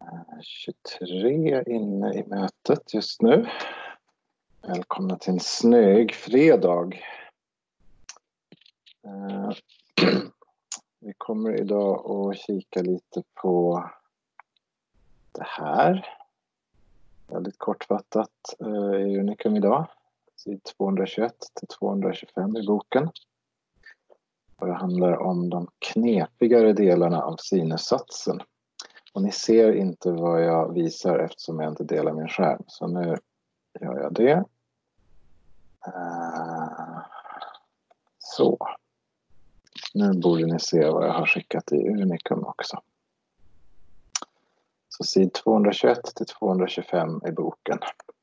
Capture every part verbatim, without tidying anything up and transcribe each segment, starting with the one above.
tjugotre inne i mötet just nu. Välkomna till en snöig fredag. Vi kommer idag att kika lite på det här. Väldigt kortfattat i Unicum idag. Sid tvåhundratjugoett till tvåhundratjugofem i boken. Och det handlar om de knepigare delarna av sinussatsen. Och ni ser inte vad jag visar eftersom jag inte delar min skärm. Så nu gör jag det. Så. Nu borde ni se vad jag har skickat i Unicum också. Så sid tvåhundratjugoett till tvåhundratjugofem i boken.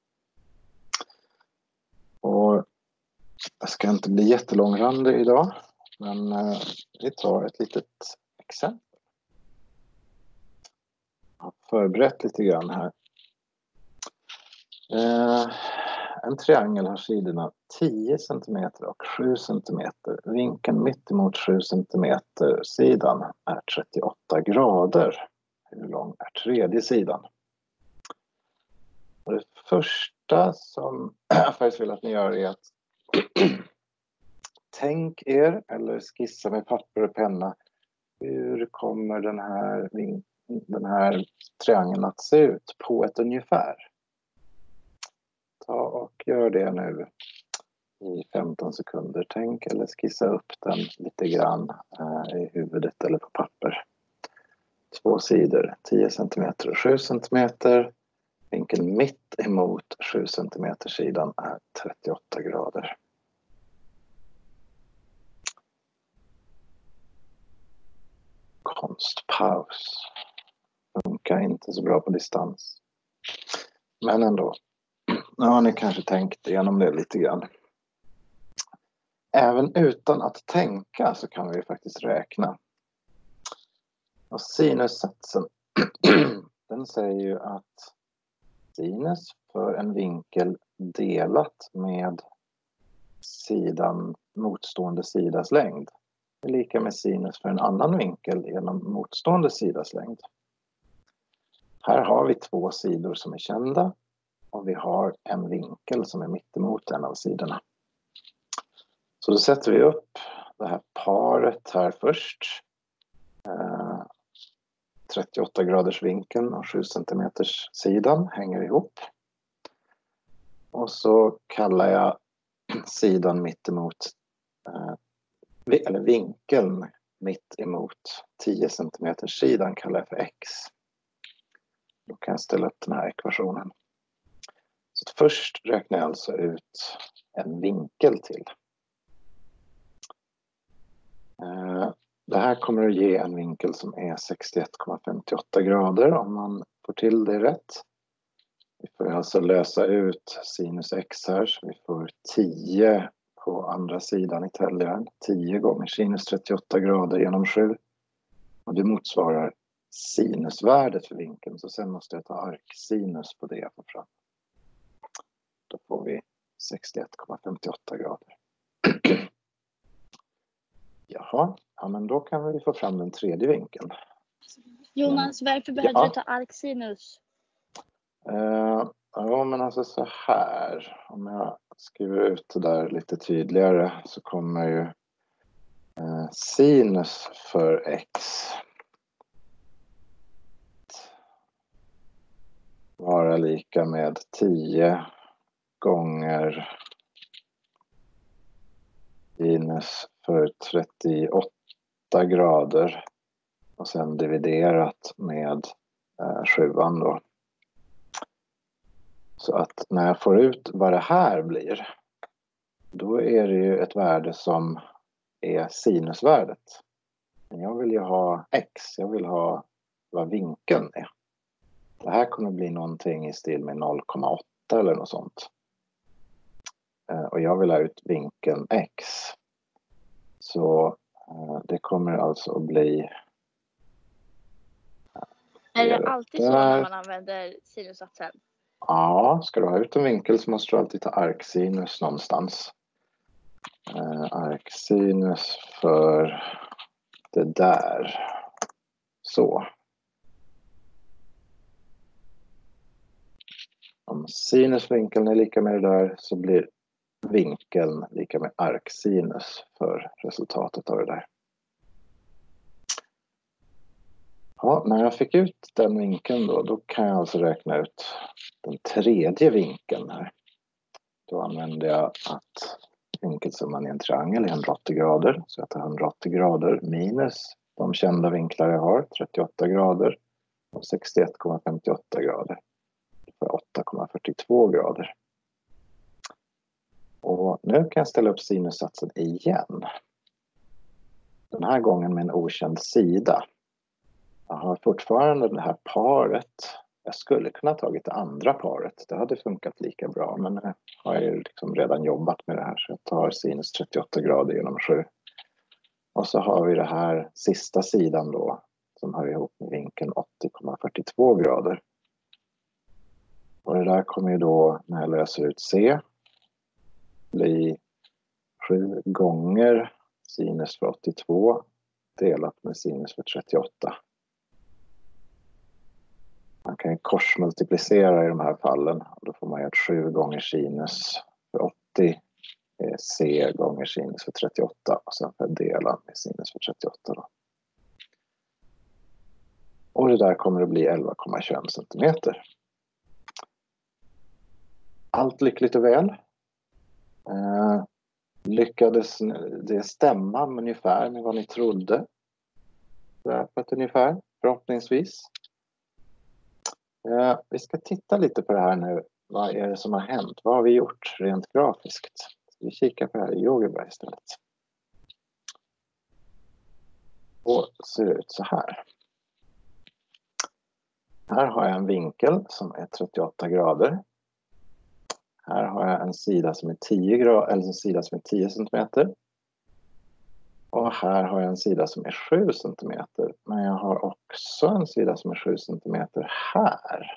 Och jag ska inte bli jättelångrandig idag. Men vi tar ett litet exempel. Jag har förberett lite grann här. Eh, en triangel har sidorna tio centimeter och sju centimeter. Vinkeln mitt emot sju centimeter sidan är trettioåtta grader. Hur lång är tredje sidan? Och det första som jag faktiskt vill att ni gör är att tänk er eller skissa med papper och penna. Hur kommer den här vinkeln? Den här triangeln att se ut på ett ungefär. Ta och gör det nu i femton sekunder. Tänk eller skissa upp den lite grann eh, i huvudet eller på papper. Två sidor, tio centimeter och sju centimeter. Vinkeln mitt emot sju centimeter sidan är trettioåtta grader. Konstpaus. Funkar inte så bra på distans. Men ändå. Nu har ni kanske tänkt igenom det lite grann. Även utan att tänka så kan vi faktiskt räkna. Och sinussatsen den säger ju att sinus för en vinkel delat med sidan motstående sidas längd är lika med sinus för en annan vinkel genom motstående sidas längd. Här har vi två sidor som är kända och vi har en vinkel som är mittemot en av sidorna. Så då sätter vi upp det här paret här först. Eh, trettioåtta graders vinkeln och sju centimeters sidan hänger ihop. Och så kallar jag sidan mittemot, eh, eller vinkeln mitt emot tio centimeters sidan kallar jag för x. Då kan jag ställa upp den här ekvationen. Så först räknar jag alltså ut en vinkel till. Det här kommer att ge en vinkel som är sextioett komma femtioåtta grader om man får till det rätt. Vi får alltså lösa ut sinus x här så vi får tio på andra sidan i täljaren. tio gånger sinus trettioåtta grader genom sju. Och det motsvarar sinusvärdet för vinkeln. Så sen måste jag ta arksinus på det jag får fram. Då får vi sextioett komma femtioåtta grader. Jaha, ja, men då kan vi få fram den tredje vinkeln. Jonas, varför behöver ja. du ta arksinus? Uh, ja, men alltså så här. Om jag skriver ut det där lite tydligare så kommer ju uh, sinus för x vara lika med tio gånger sinus för trettioåtta grader och sen dividerat med eh, sjuan då. Så att när jag får ut vad det här blir, då är det ju ett värde som är sinusvärdet. Men jag vill ju ha x, jag vill ha vad vinkeln är. Det här kommer bli någonting i stil med noll komma åtta eller något sånt. Och jag vill ha ut vinkeln x. Så det kommer alltså att bli... Är det alltid så när man använder sinussatsen? Ja, ska du ha ut en vinkel så måste du alltid ta arksinus någonstans. Arksinus för det där. Så. om sinusvinkeln är lika med det där så blir vinkeln lika med arksinus för resultatet av det där. Ja, när jag fick ut den vinkeln då, då kan jag alltså räkna ut den tredje vinkeln här. Då använder jag att vinkelsumman i en triangel är hundraåttio grader. Så jag tar hundraåttio grader minus de kända vinklar jag har, trettioåtta grader och sextioett komma femtioåtta grader. Det får åtta komma fyrtiotvå grader. Och nu kan jag ställa upp sinussatsen igen. Den här gången med en okänd sida. Jag har fortfarande det här paret. Jag skulle kunna ha tagit det andra paret. Det hade funkat lika bra. Men jag har ju liksom redan jobbat med det här. Så jag tar sinus trettioåtta grader genom sju. Och så har vi det här sista sidan då. Som hör ihop med vinkeln åttio komma fyrtiotvå grader. Och det där kommer ju då när jag löser ut C. Bli sju gånger sinus för åttiotvå. Delat med sinus för trettioåtta. Man kan ju korsmultiplicera i de här fallen. Då får man göra sju gånger sinus för åttio. C gånger sinus för trettioåtta. Och sen får jag dela med sinus för trettioåtta då. Och det där kommer att bli elva komma tjugoett centimeter. Allt lyckligt och väl. Eh, lyckades det stämma ungefär med vad ni trodde? Där på ett ungefär, förhoppningsvis. Eh, vi ska titta lite på det här nu. Vad är det som har hänt? Vad har vi gjort rent grafiskt? Vi kikar på det här i GeoGebra istället. Och ser ut så här. Här har jag en vinkel som är trettioåtta grader. Här har jag en sida som är tio grader, eller en sida som är tio centimeter. Och här har jag en sida som är sju centimeter. Men jag har också en sida som är sju centimeter här.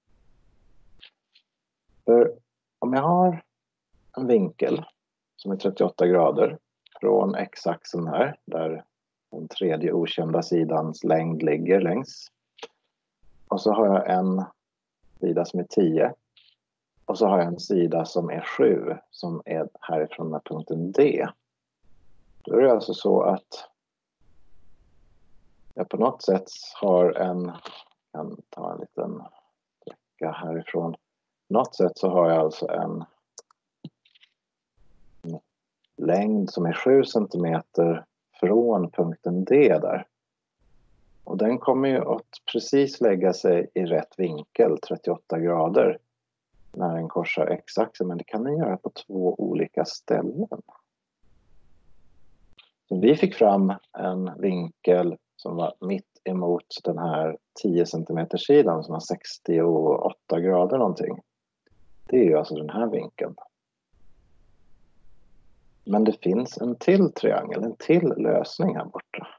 För om jag har en vinkel som är trettioåtta grader från x-axeln här, där den tredje okända sidans längd ligger längs. Och så har jag en sida som är tio. Och så har jag en sida som är sju, som är härifrån med punkten D. Då är det alltså så att jag på något sätt har en, jag kan ta en liten sträcka härifrån. På något sätt så har jag alltså en längd som är sju centimeter från punkten D där. Och den kommer ju att precis lägga sig i rätt vinkel, trettioåtta grader, när den korsar x-axeln. Men det kan den göra på två olika ställen. Så vi fick fram en vinkel som var mitt emot den här tio centimeter sidan som har sextioåtta grader någonting. Det är ju alltså den här vinkeln. Men det finns en till triangel, en till lösning här borta.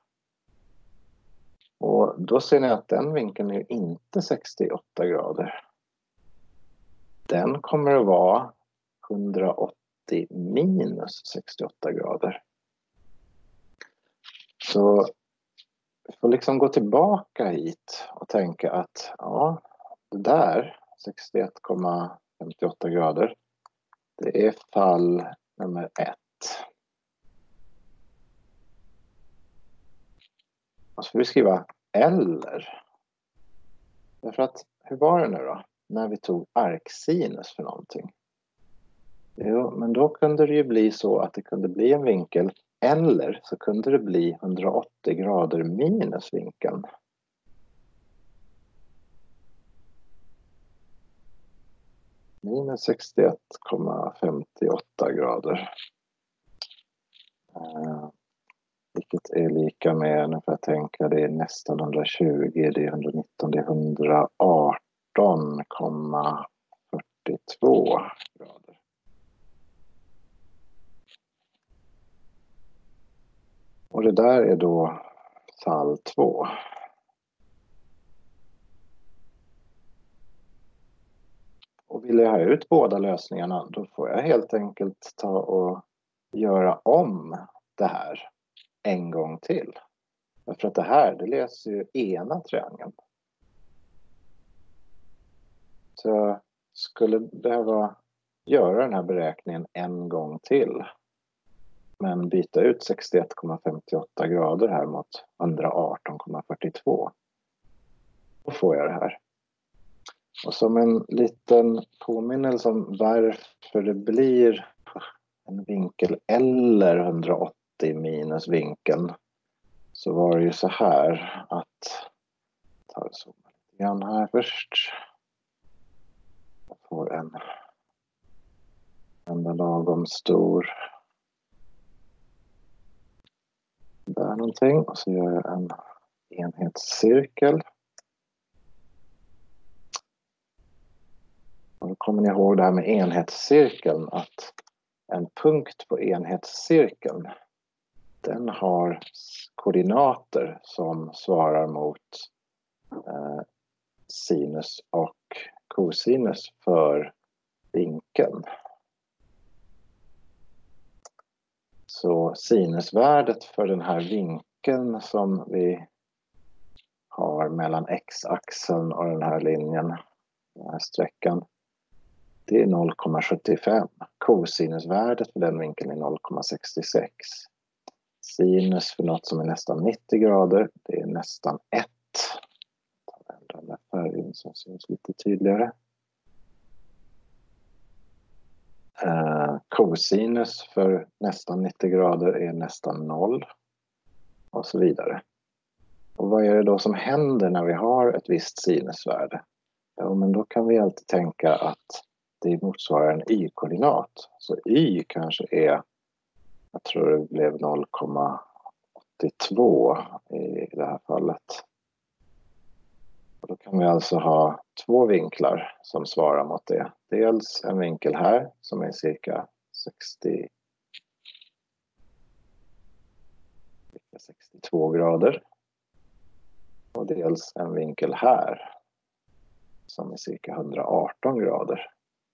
Och då ser ni att den vinkeln är inte sextioåtta grader. Den kommer att vara hundraåttio minus sextioåtta grader. Så vi får liksom gå tillbaka hit och tänka att ja, det där, sextioett komma femtioåtta grader, det är fall nummer ett. Och så får vi skriva eller. Därför att, hur var det nu då? När vi tog arksinus för någonting. Jo, men då kunde det ju bli så att det kunde bli en vinkel. Eller så kunde det bli hundraåttio grader minus vinkeln. Minus sextioett komma femtioåtta grader. Uh, vilket är lika med, nu får jag tänka, det är nästan hundratjugo, det är hundranitton, det är hundraarton komma fyrtiotvå grader. Och det där är då fall två. Och vill jag ha ut båda lösningarna, då får jag helt enkelt ta och göra om det här en gång till. För att det här, det löser ju ena triangeln. Så skulle behöva göra den här beräkningen en gång till. Men byta ut sextioett komma femtioåtta grader här mot etthundraarton komma fyrtiotvå. Då får jag det här. Och som en liten påminnelse om varför det blir en vinkel eller hundraåttio minus vinkeln, så var det ju så här att, ta det så lite grann här först. Jag får en enda lagom stor där någonting, och så gör jag en enhetscirkel. Och då kommer ni ihåg det här med enhetscirkeln, att en punkt på enhetscirkeln, den har koordinater som svarar mot eh, sinus och kosinus för vinkeln. Så sinusvärdet för den här vinkeln som vi har mellan x-axeln och den här linjen, den här sträckan, det är noll komma sjuttiofem. Kosinusvärdet för den vinkeln är noll komma sextiosex. Sinus för något som är nästan nittio grader, det är nästan ett. Jag ändrar den där färgen så syns lite tydligare. Eh, kosinus för nästan nittio grader är nästan noll. Och så vidare. Och vad är det då som händer när vi har ett visst sinusvärde? Ja, men då kan vi alltid tänka att det motsvarar en y-koordinat. Så y kanske är, jag tror det blev noll komma åttiotvå i det här fallet. Och då kan vi alltså ha två vinklar som svarar mot det. Dels en vinkel här som är cirka sextio, sextiotvå grader. Och dels en vinkel här som är cirka etthundraarton grader.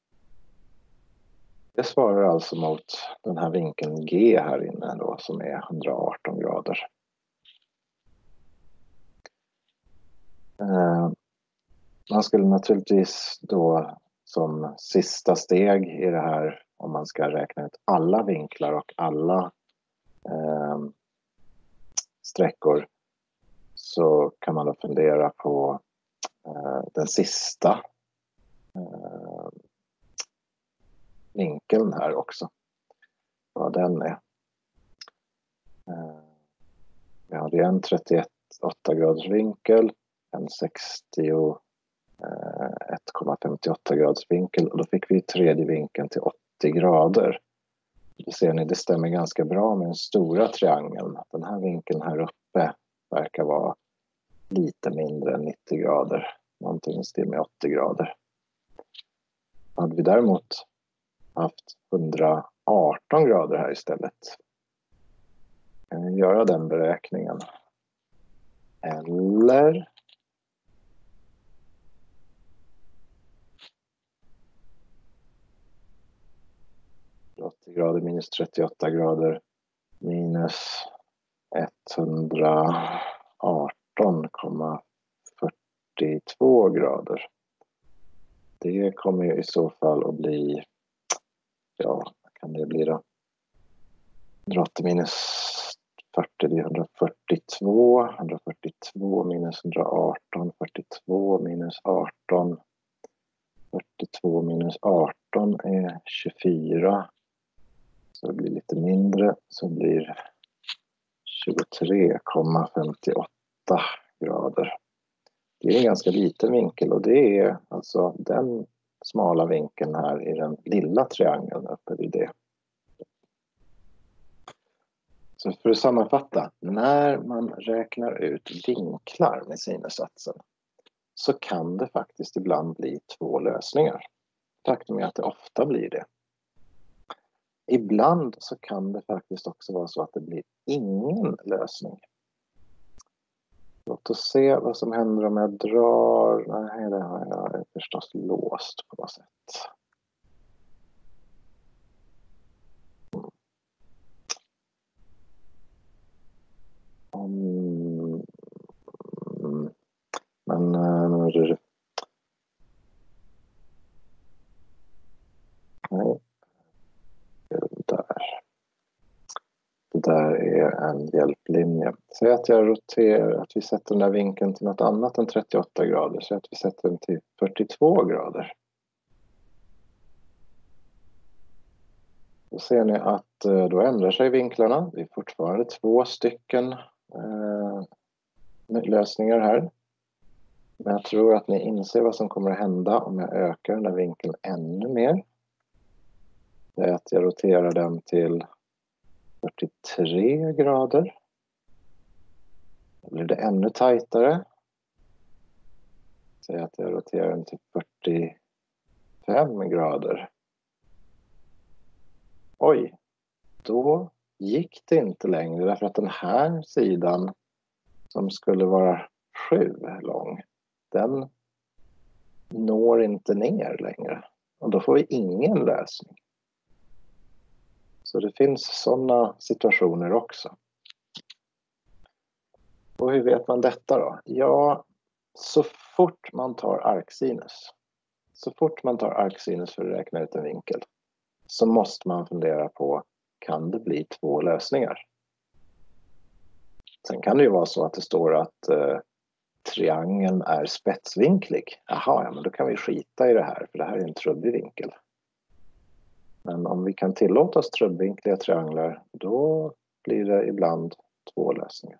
Det svarar alltså mot den här vinkeln G här inne då, som är etthundraarton grader. Eh, man skulle naturligtvis då som sista steg i det här, om man ska räkna ut alla vinklar och alla eh, sträckor, så kan man då fundera på eh, den sista eh, vinkeln här också. Vad den är. Eh, vi hade en trettioett komma åtta graders vinkel, en sextioett komma femtioåtta graders vinkel, och då fick vi tredje vinkeln till åttio grader. Det ser ni, det stämmer ganska bra med den stora triangeln. Den här vinkeln här uppe verkar vara lite mindre än nittio grader. Någonting i stil med åttio grader. Hade vi däremot haft etthundraarton grader här istället, kan vi göra den beräkningen. Eller åttio grader minus trettioåtta grader minus etthundraarton komma fyrtiotvå grader. Det kommer ju i så fall att bli, ja, vad kan det bli då? etthundraåttio minus fyrtio, det är etthundrafyrtiotvå. etthundrafyrtiotvå minus etthundraarton, fyrtiotvå minus arton. fyrtiotvå minus arton är tjugofyra. Så det blir lite mindre, så blir tjugotre komma femtioåtta grader. Det är en ganska liten vinkel, och det är alltså den smala vinkeln här i den lilla triangeln uppe vid det. Så för att sammanfatta, när man räknar ut vinklar med sinussatsen så kan det faktiskt ibland bli två lösningar. Faktum är att det ofta blir det. Ibland så kan det faktiskt också vara så att det blir ingen lösning. Låt oss se vad som händer om jag drar. Nej, det har jag förstås låst på något sätt. Mm. Men en hjälplinje. Säg att jag roterar, att vi sätter den där vinkeln till något annat än trettioåtta grader. Så att vi sätter den till fyrtiotvå grader. Då ser ni att eh, då ändrar sig vinklarna. Det är fortfarande två stycken eh, lösningar här. Men jag tror att ni inser vad som kommer att hända om jag ökar den där vinkeln ännu mer. Det är att jag roterar den till fyrtiotre grader. Då blir det ännu tajtare. Säg att jag roterar den till fyrtiofem grader. Oj, då gick det inte längre därför att den här sidan som skulle vara sju lång, den når inte ner längre. Och då får vi ingen lösning. Så det finns sådana situationer också. Och hur vet man detta då? Ja, så fort man tar arksinus, så fort man tar arksinus för att räkna ut en vinkel, så måste man fundera på, kan det bli två lösningar? Sen kan det ju vara så att det står att eh, triangeln är spetsvinklig. Jaha, ja, men då kan vi skita i det här, för det här är en trubbig vinkel. Men om vi kan tillåta oss trubbvinkliga trianglar, då blir det ibland två lösningar.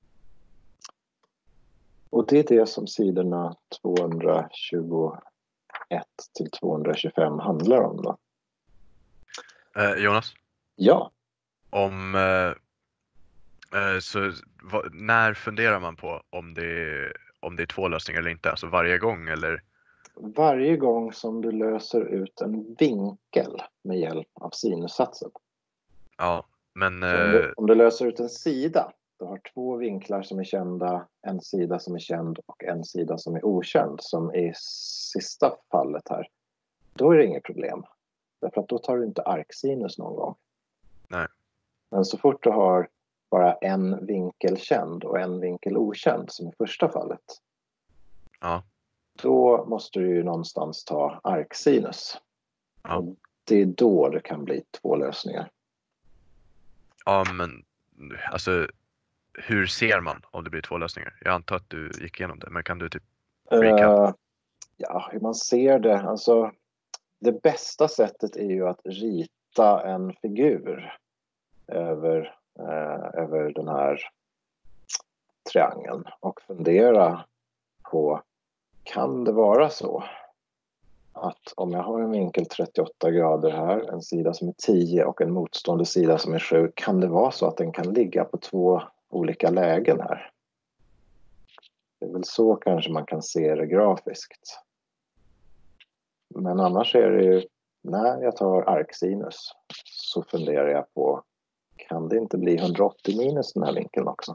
Och det är det som sidorna tvåhundratjugoett till tvåhundratjugofem handlar om då. Eh, Jonas? Ja. Om, eh, eh, så, va, när funderar man på om det, om det är två lösningar eller inte? Alltså varje gång eller? Varje gång som du löser ut en vinkel med hjälp av sinussatsen. Ja, men... Så om, du, om du löser ut en sida, du har två vinklar som är kända, en sida som är känd och en sida som är okänd, som i sista fallet här, då är det inget problem. Därför att då tar du inte arksinus någon gång. Nej. Men så fort du har bara en vinkel känd och en vinkel okänd, som i första fallet, Ja. då måste du ju någonstans ta arksinus. Ja. Och det är då det kan bli två lösningar. Ja, men alltså hur ser man om det blir två lösningar? Jag antar att du gick igenom det, men kan du typ recap? Uh, ja, hur man ser det. Alltså, det bästa sättet är ju att rita en figur över, uh, över den här triangeln och fundera på, kan det vara så att om jag har en vinkel trettioåtta grader här, en sida som är tio och en motstående sida som är sju, kan det vara så att den kan ligga på två olika lägen här? Det är väl så kanske man kan se det grafiskt. Men annars är det ju, när jag tar arksinus så funderar jag på, kan det inte bli hundraåttio minus den här vinkeln också?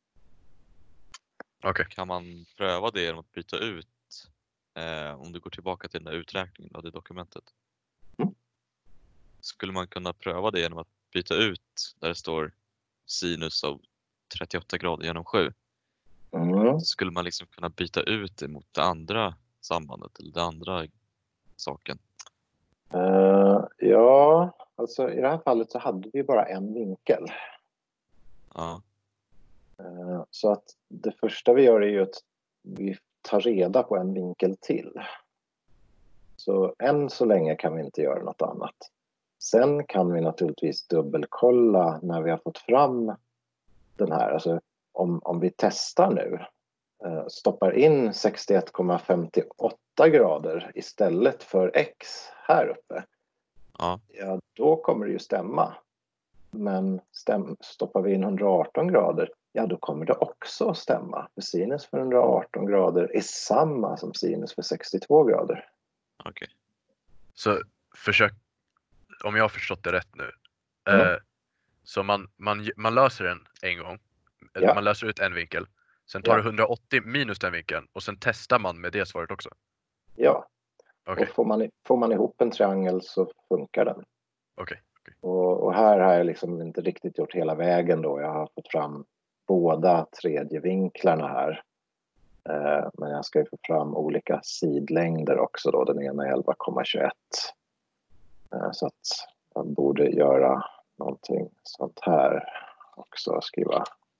Okej. Okay. Kan man pröva det genom att byta ut, eh, om du går tillbaka till den där uträkningen av det dokumentet? Mm. Skulle man kunna pröva det genom att byta ut där det står sinus av trettioåtta grader genom sju? Mm. Så skulle man liksom kunna byta ut det mot det andra sambandet eller det andra saken. Uh, ja, alltså i det här fallet så hade vi bara en vinkel. Ja. Uh, så att det första vi gör är ju att vi tar reda på en vinkel till. Så än så länge kan vi inte göra något annat. Sen kan vi naturligtvis dubbelkolla när vi har fått fram den här. Alltså om, om vi testar nu, uh, stoppar in sextioett komma femtioåtta grader istället för x här uppe. Ja. Ja, då kommer det ju stämma. Men stäm, stoppar vi in hundraarton grader, ja då kommer det också att stämma. För sinus för hundraarton grader är samma som sinus för sextiotvå grader. Okej. Okay. Så försök, om jag har förstått det rätt nu. Mm. Eh, så man, man, man löser den en gång. Ja. Man löser ut en vinkel. Sen tar Ja. du hundraåttio minus den vinkeln. Och sen testar man med det svaret också. Ja. Okay. Och får man, får man ihop en triangel så funkar den. Okay. Okay. Och, och här har jag liksom inte riktigt gjort hela vägen då. Jag har fått fram båda tredje vinklarna här. Eh, men jag ska ju få fram olika sidlängder också då. Den ena är elva komma tjugoett. Eh, så att jag borde göra någonting sånt här. också skriva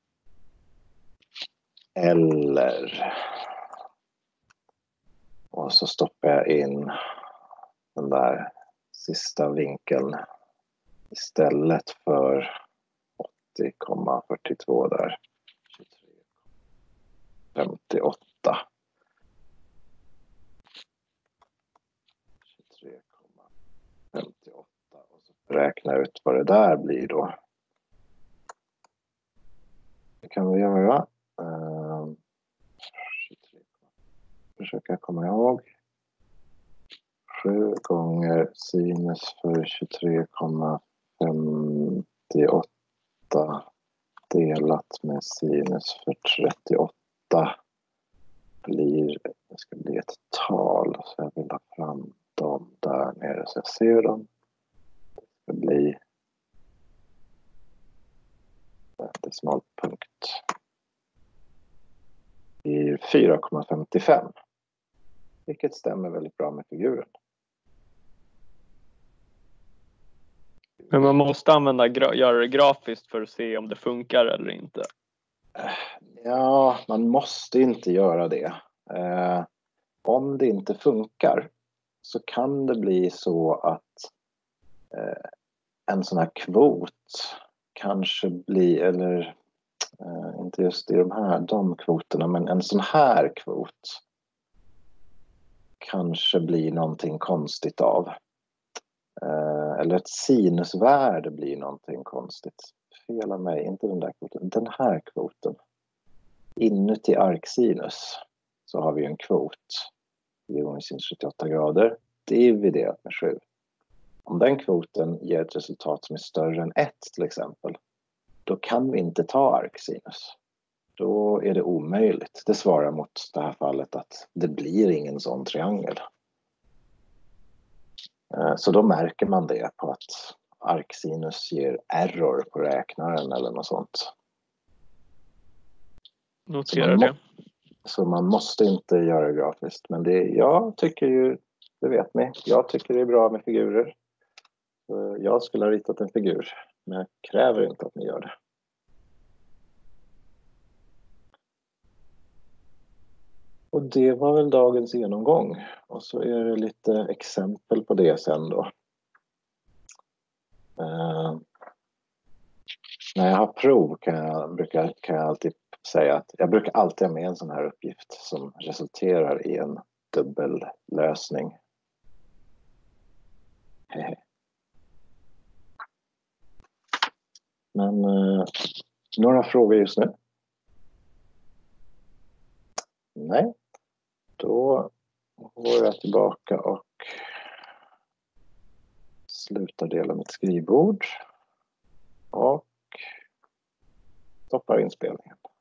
eller. Och så stoppar jag in den där sista vinkeln istället för åttio komma fyrtiotvå där. tjugotre komma femtioåtta. tjugotre komma femtioåtta och så räkna ut vad det där blir då. Det kan vi göra. Uh, tjugotre. Försöka komma ihåg. sju gånger sinus för tjugotre komma femtioåtta delat med sinus för trettioåtta blir, det ska bli ett tal, så jag vill ha fram dem där nere så jag ser dem. Det ska bli en decimalpunkt i fyra komma femtiofem, vilket stämmer väldigt bra med figuren. Men man måste använda, göra det grafiskt för att se om det funkar eller inte. Ja, man måste inte göra det. Eh, om det inte funkar så kan det bli så att eh, en sån här kvot kanske blir, eller eh, inte just i de här de kvoterna, men en sån här kvot kanske blir någonting konstigt av. Eh, eller ett sinusvärde blir någonting konstigt. Fela mig, inte den där kvoten, den här kvoten. Inuti arksinus så har vi en kvot i sinus sjuttioåtta grader dividerat med sju. Om den kvoten ger ett resultat som är större än ett till exempel, då kan vi inte ta arksinus. Då är det omöjligt. Det svarar mot det här fallet att det blir ingen sån triangel. Så då märker man det på att arksinus ger error på räknaren eller något sånt. Noterar det. Så man måste inte göra det grafiskt. Men det, jag tycker ju, det vet ni, jag tycker det är bra med figurer. Så jag skulle ha ritat en figur, men jag kräver inte att ni gör det. Och det var väl dagens genomgång. Och så är det lite exempel på det sen då. Uh, när jag har prov kan jag, brukar, kan jag alltid säga att jag brukar alltid ha med en sån här uppgift som resulterar i en dubbellösning. Men uh, några frågor just nu? Nej. Då går jag tillbaka och slutar dela mitt skrivbord och stoppar inspelningen.